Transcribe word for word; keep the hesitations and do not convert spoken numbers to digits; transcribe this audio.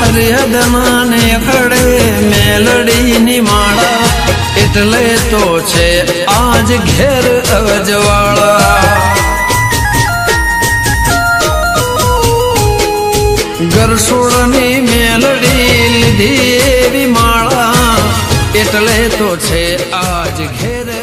हरिहद माने खड़े मेलड़ी निमाड़ा इतले तो छे आज घेर अजवाड़ा। गरसोड़नी मेलड़ी लीधी एवी माड़ा इतले तो छे आज घेर